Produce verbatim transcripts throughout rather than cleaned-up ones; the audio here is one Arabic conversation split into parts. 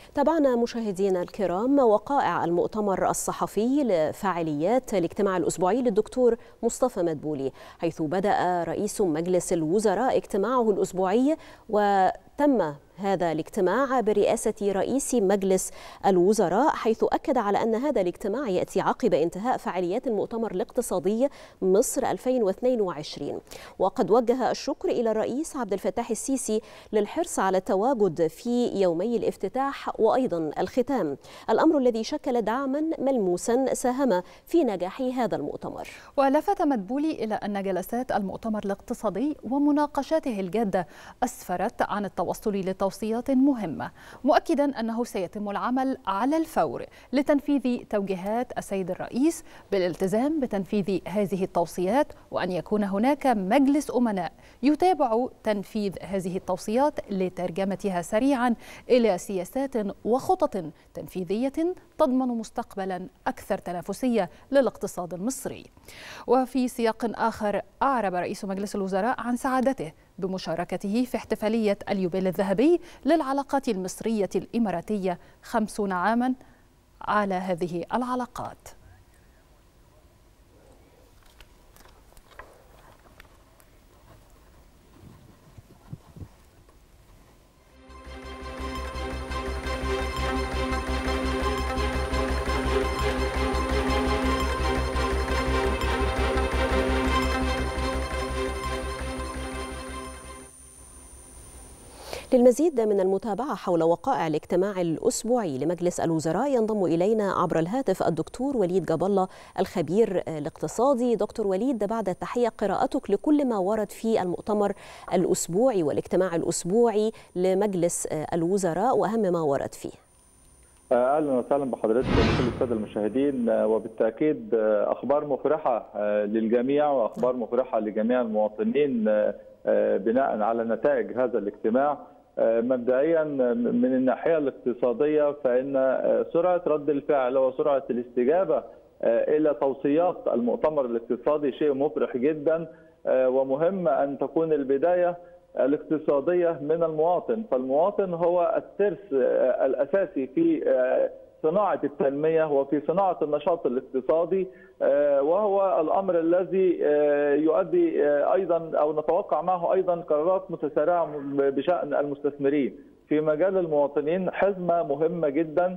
تابعنا مشاهدينا الكرام وقائع المؤتمر الصحفي لفعاليات الاجتماع الأسبوعي للدكتور مصطفى مدبولي، حيث بدأ رئيس مجلس الوزراء اجتماعه الأسبوعي وتم هذا الاجتماع برئاسة رئيس مجلس الوزراء، حيث أكد على أن هذا الاجتماع يأتي عقب انتهاء فعاليات المؤتمر الاقتصادي مصر ألفين واثنين وعشرين. وقد وجه الشكر إلى الرئيس عبد الفتاح السيسي للحرص على التواجد في يومي الافتتاح وأيضا الختام، الأمر الذي شكل دعما ملموسا ساهم في نجاح هذا المؤتمر. ولفت مدبولي إلى أن جلسات المؤتمر الاقتصادي ومناقشاته الجادة أسفرت عن التوصل لتوصيات مهمة، مؤكدا أنه سيتم العمل على الفور لتنفيذ توجيهات السيد الرئيس بالالتزام بتنفيذ هذه التوصيات، وأن يكون هناك مجلس أمناء يتابع تنفيذ هذه التوصيات لترجمتها سريعا إلى سياسات وخطط تنفيذية تضمن مستقبلا أكثر تنافسية للاقتصاد المصري. وفي سياق آخر أعرب رئيس مجلس الوزراء عن سعادته بمشاركته في احتفالية اليوبيل الذهبي للعلاقات المصرية الإماراتية، خمسون عاما على هذه العلاقات. للمزيد من المتابعة حول وقائع الاجتماع الأسبوعي لمجلس الوزراء ينضم إلينا عبر الهاتف الدكتور وليد جاب الله الخبير الاقتصادي. دكتور وليد، بعد التحية، قراءتك لكل ما ورد في المؤتمر الأسبوعي والاجتماع الأسبوعي لمجلس الوزراء وأهم ما ورد فيه. اهلا وسهلا بحضرتك وكل الساده المشاهدين. وبالتاكيد اخبار مفرحه للجميع واخبار مفرحه لجميع المواطنين بناء على نتائج هذا الاجتماع. مبدئيا من الناحيه الاقتصاديه فان سرعه رد الفعل وسرعه الاستجابه الى توصيات المؤتمر الاقتصادي شيء مفرح جدا، ومهم ان تكون البدايه الاقتصاديه من المواطن، فالمواطن هو الترس الاساسي في صناعه التنميه وفي صناعه النشاط الاقتصادي، وهو الامر الذي يؤدي ايضا او نتوقع معه ايضا قرارات متسارعه بشان المستثمرين. في مجال المواطنين حزمه مهمه جدا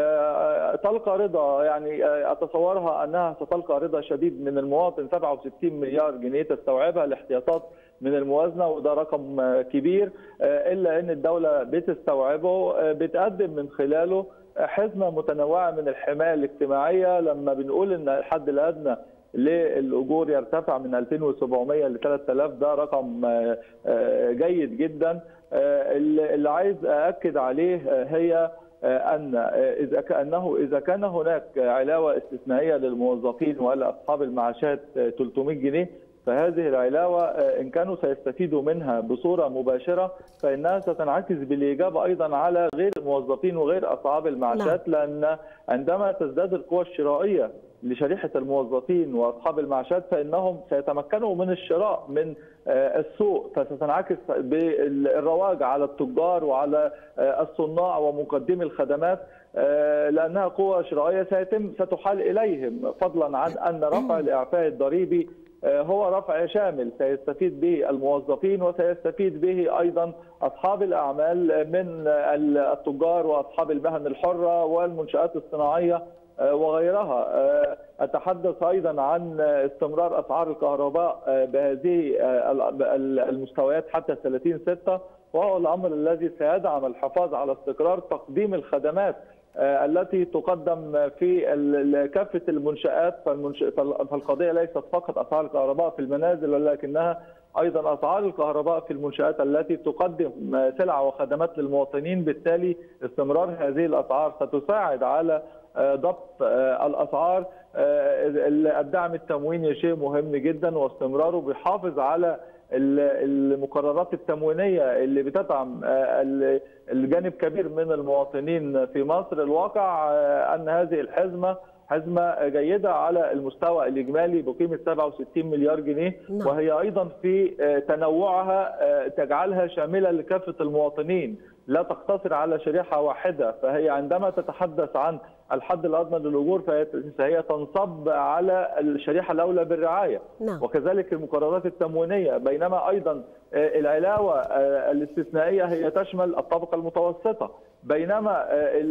تلقى رضا، يعني اتصورها انها ستلقى رضا شديد من المواطن. سبعة وستين مليار جنيه تستوعبها الاحتياطات من الموازنه، وده رقم كبير، الا ان الدوله بتستوعبه، بتقدم من خلاله حزمه متنوعه من الحمايه الاجتماعيه. لما بنقول ان الحد الادنى للاجور يرتفع من ألفين وسبعمائة ل ثلاثة آلاف، ده رقم جيد جدا. اللي عايز ااكد عليه هي ان اذا كانه اذا كان هناك علاوه استثنائيه للموظفين ولاصحاب المعاشات ثلاثمائة جنيه، فهذه العلاوه ان كانوا سيستفيدوا منها بصوره مباشره فانها ستنعكس بالايجاب ايضا على غير الموظفين وغير اصحاب المعاشات، لان عندما تزداد القوى الشرائيه لشريحه الموظفين واصحاب المعاشات فانهم سيتمكنوا من الشراء من السوق، فستنعكس بالرواج على التجار وعلى الصناع ومقدمي الخدمات، لانها قوى شرائيه سيتم ستحال اليهم، فضلا عن ان رفع الاعفاء الضريبي هو رفع شامل سيستفيد به الموظفين وسيستفيد به ايضا اصحاب الاعمال من التجار واصحاب المهن الحره والمنشات الصناعيه وغيرها. اتحدث ايضا عن استمرار اسعار الكهرباء بهذه المستويات حتى ثلاثين ستة، وهو الامر الذي سيدعم الحفاظ على استقرار تقديم الخدمات التي تقدم في كافه المنشآت. فالقضيه ليست فقط اسعار الكهرباء في المنازل، ولكنها ايضا اسعار الكهرباء في المنشآت التي تقدم سلع وخدمات للمواطنين. بالتالي استمرار هذه الاسعار ستساعد على ضبط الاسعار. الدعم التمويني شيء مهم جدا، واستمراره بيحافظ على المقررات التموينيه اللي بتدعم الجانب كبير من المواطنين في مصر. الواقع ان هذه الحزمه حزمه جيده على المستوى الاجمالي بقيمه سبعة وستين مليار جنيه، وهي ايضا في تنوعها تجعلها شامله لكافه المواطنين، لا تقتصر على شريحة واحدة، فهي عندما تتحدث عن الحد الأدنى للأجور فهي تنصب على الشريحة الأولى بالرعاية. نعم. وكذلك المقررات التموينية، بينما أيضا العلاوة الاستثنائية هي تشمل الطبقة المتوسطة، بينما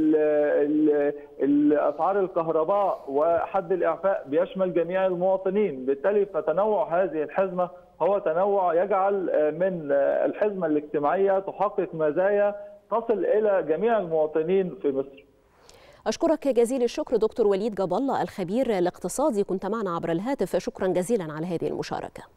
الأسعار الكهرباء وحد الإعفاء بيشمل جميع المواطنين. بالتالي فتنوع هذه الحزمة هو تنوع يجعل من الحزمة الاجتماعية تحقق مزايا تصل إلى جميع المواطنين في مصر. أشكرك جزيل الشكر دكتور وليد جاب الله الخبير الاقتصادي، كنت معنا عبر الهاتف، شكرا جزيلا على هذه المشاركة.